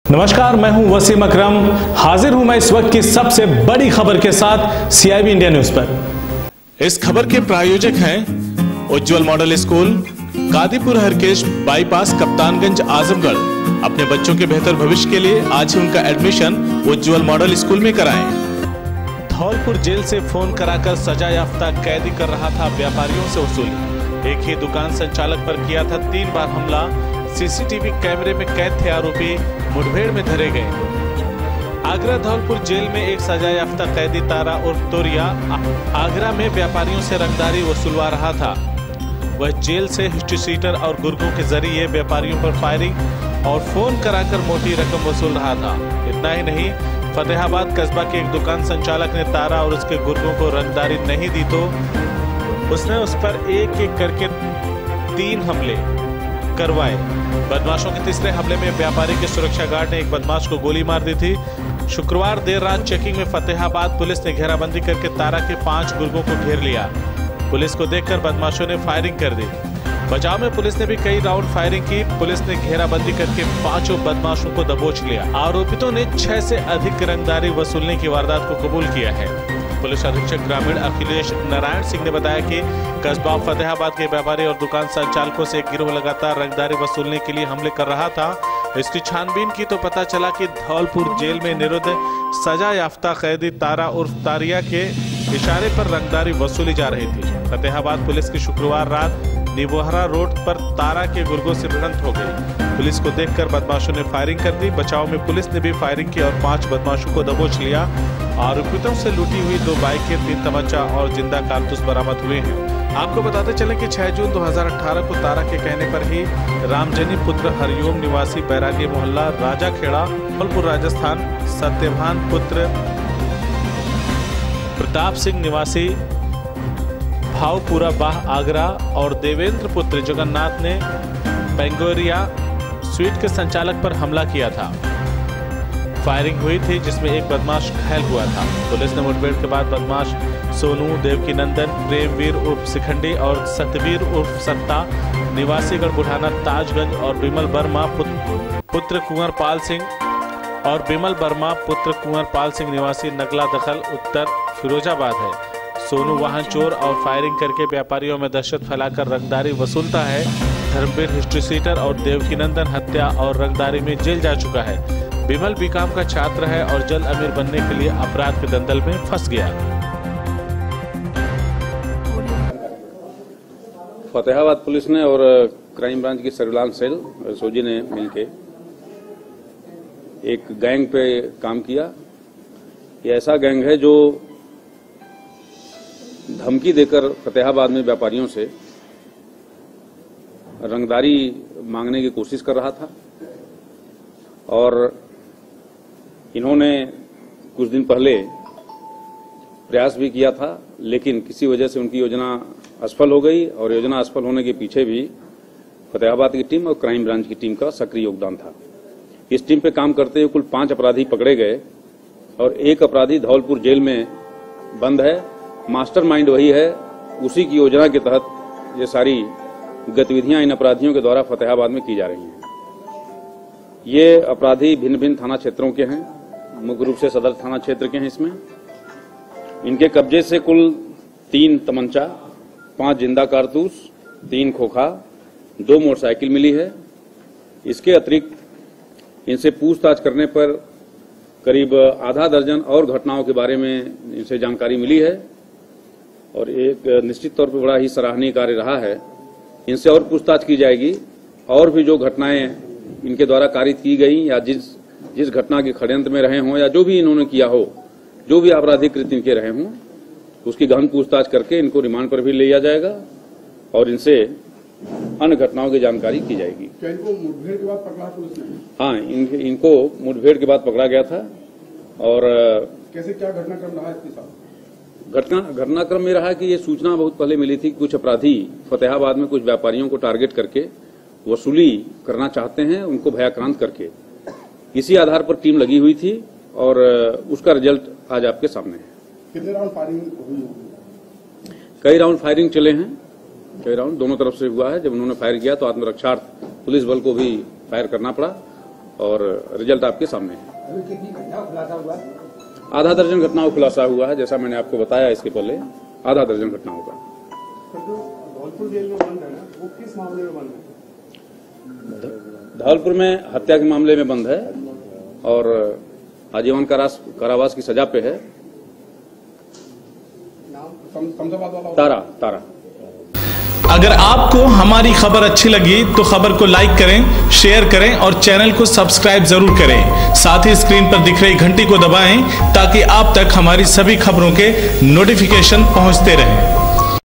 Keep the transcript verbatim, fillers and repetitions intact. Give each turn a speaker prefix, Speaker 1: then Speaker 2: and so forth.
Speaker 1: नमस्कार, मैं हूं वसीम अकरम। हाजिर हूं मैं इस वक्त की सबसे बड़ी खबर के साथ सीआईबी इंडिया न्यूज पर। इस खबर के प्रायोजक हैं Ujjwal model school, Kadipur Harkesh bypass, Kaptanganj, Azamgarh. अपने बच्चों के बेहतर भविष्य के लिए आज ही उनका एडमिशन उज्जवल मॉडल स्कूल में कराएं। धौलपुर जेल से फोन कराकर सजा याफ्ता कैदी कर रहा था व्यापारियों से वसूली। एक ही दुकान संचालक पर किया था तीन बार हमला। सीसीटीवी कैमरे में कैद थे आरोपी, मुठभेड़ में धरे गए। आगरा धौलपुर जेल में एक सजा याफ्ता कैदी तारा उर्फ तोरिया आगरा में व्यापारियों से रंगदारी वसूलवा रहा था। वह जेल से हिस्ट्री सीटर और गुर्गों के जरिए व्यापारियों पर फायरिंग और फोन कराकर मोटी रकम वसूल रहा था। इतना ही नहीं, फतेहाबाद कस्बा के एक दुकान संचालक ने तारा और उसके गुर्गों को रंगदारी नहीं दी तो उसने उस पर एक एक करके तीन हमले करवाए। बदमाशों के तीसरे हमले में व्यापारी के सुरक्षा गार्ड ने एक बदमाश को गोली मार दी थी। शुक्रवार देर रात चेकिंग में फतेहाबाद पुलिस ने घेराबंदी करके तारा के पांच गुर्गों को घेर लिया। पुलिस को देखकर बदमाशों ने फायरिंग कर दी। बचाव में पुलिस ने भी कई राउंड फायरिंग की। पुलिस ने घेराबंदी करके पांचों बदमाशों को दबोच लिया। आरोपितों ने छह से अधिक रंगदारी वसूलने की वारदात को कबूल किया है। पुलिस अधीक्षक ग्रामीण अखिलेश नारायण सिंह ने बताया कि कस्बा फतेहाबाद के व्यापारी और दुकान संचालकों से एक गिरोह लगातार रंगदारी वसूलने के लिए हमले कर रहा था। इसकी छानबीन की तो पता चला कि धौलपुर जेल में निरुद्ध सजा याफ्ता कैदी तारा उर्फ तारिया के इशारे पर रंगदारी वसूली जा रही थी। फतेहाबाद पुलिस की शुक्रवार रात निवोहरा रोड पर तारा के गुर्गों से भिड़ंत हो गई। पुलिस को देखकर बदमाशों ने फायरिंग कर दी। बचाव में पुलिस ने भी फायरिंग की और पांच बदमाशों को दबोच लिया। आरोपितों से लूटी हुई दो बाइकें, तीन तमंचा और जिंदा कारतूस बरामद हुए हैं। आपको बताते चले कि छह जून दो हज़ार अठारह को तारा के कहने पर ही रामजनी पुत्र हरिओम निवासी बैरागी मोहल्ला राजा खेड़ा, धौलपुर, राजस्थान, सत्यभान पुत्र प्रताप सिंह निवासी भावपुरा बाह, आगरा और देवेंद्र पुत्र जगन्नाथ ने बेंगोरिया स्वीट के संचालक पर हमला किया था। फायरिंग हुई थी जिसमें एक बदमाश घायल हुआ था। पुलिस ने मुठभेड़ के बाद बदमाश सोनू, देवकीनंदन, प्रेमवीर उर्फ शिखंडी और सतवीर उर्फ सत्ता निवासी गढ़बुढ़ाना ताजगंज और बिमल वर्मा पुत्र कुंवर पाल सिंह और बिमल वर्मा पुत्र कुंवर पाल सिंह निवासी नगला दखल उत्तर फिरोजाबाद है। सोनू वाहन चोर और फायरिंग करके व्यापारियों में दहशत फैलाकर रंगदारी वसूलता है। धर्मवीर हिस्ट्री सीटर और देवकीनंदन हत्या और रंगदारी में जेल जा चुका है। बिमल बीकॉम का छात्र है और जल्द अमीर बनने के लिए अपराध के दलदल में फंस गया।
Speaker 2: फतेहाबाद पुलिस ने और क्राइम ब्रांच की सर्विलांस सेल सोजी ने मिलके एक गैंग पे काम किया। ये ऐसा गैंग है जो धमकी देकर फतेहाबाद में व्यापारियों से रंगदारी मांगने की कोशिश कर रहा था और इन्होंने कुछ दिन पहले प्रयास भी किया था, लेकिन किसी वजह से उनकी योजना असफल हो गई और योजना असफल होने के पीछे भी फतेहाबाद की टीम और क्राइम ब्रांच की टीम का सक्रिय योगदान था। इस टीम पे काम करते हुए कुल पांच अपराधी पकड़े गए और एक अपराधी धौलपुर जेल में बंद है। मास्टरमाइंड वही है, उसी की योजना के तहत ये सारी गतिविधियां इन अपराधियों के द्वारा फतेहाबाद में की जा रही हैं। ये अपराधी भिन्न भिन्न थाना क्षेत्रों के हैं, मुख्य रूप से सदर थाना क्षेत्र के हैं। इसमें इनके कब्जे से कुल तीन तमंचा, पांच जिंदा कारतूस, तीन खोखा, दो मोटरसाइकिल मिली है। इसके अतिरिक्त इनसे पूछताछ करने पर करीब आधा दर्जन और घटनाओं के बारे में इनसे जानकारी मिली है और एक निश्चित तौर पर बड़ा ही सराहनीय कार्य रहा है। इनसे और पूछताछ की जाएगी और भी जो घटनाएं इनके द्वारा कारित की गई या जिस जिस घटना के षड्यंत्र में रहे हों या जो भी इन्होंने किया हो, जो भी आपराधिक कृत्य इनके रहे हों, उसकी गहन पूछताछ करके इनको रिमांड पर भी ले लिया जाएगा और इनसे अन्य घटनाओं की जानकारी की जाएगी।
Speaker 3: क्या इनको मुठभेड़ के बाद पकड़ा पुलिस ने?
Speaker 2: हाँ, इन, इनको मुठभेड़ के बाद पकड़ा गया था। और
Speaker 3: कैसे क्या घटनाक्रम रहा इसके साथ?
Speaker 2: घटना घटनाक्रम में रहा कि ये सूचना बहुत पहले मिली थी कि कुछ अपराधी फतेहाबाद में कुछ व्यापारियों को टारगेट करके वसूली करना चाहते हैं, उनको भयाक्रांत करके। इसी आधार पर टीम लगी हुई थी और उसका रिजल्ट आज आपके सामने है।
Speaker 3: कितने राउंड फायरिंग हुई?
Speaker 2: कई राउंड फायरिंग चले हैं, कई राउंड दोनों तरफ से हुआ है। जब उन्होंने फायर किया तो आत्मरक्षार्थ पुलिस बल को भी फायर करना पड़ा और रिजल्ट आपके सामने है। आधा दर्जन घटनाओं खुलासा हुआ है, जैसा मैंने आपको बताया इसके पहले, आधा दर्जन घटनाओं का।
Speaker 3: धौलपुर जेल में बंद है ना, वो किस मामले में बंद है?
Speaker 2: धौलपुर में हत्या के मामले में बंद है और आजीवन कारावास कारावास की सजा पे है।
Speaker 3: सम- समझाबाद वाला
Speaker 2: तारा तारा
Speaker 1: अगर आपको हमारी खबर अच्छी लगी तो खबर को लाइक करें, शेयर करें और चैनल को सब्सक्राइब जरूर करें। साथ ही स्क्रीन पर दिख रही घंटी को दबाएं ताकि आप तक हमारी सभी खबरों के नोटिफिकेशन पहुंचते रहें।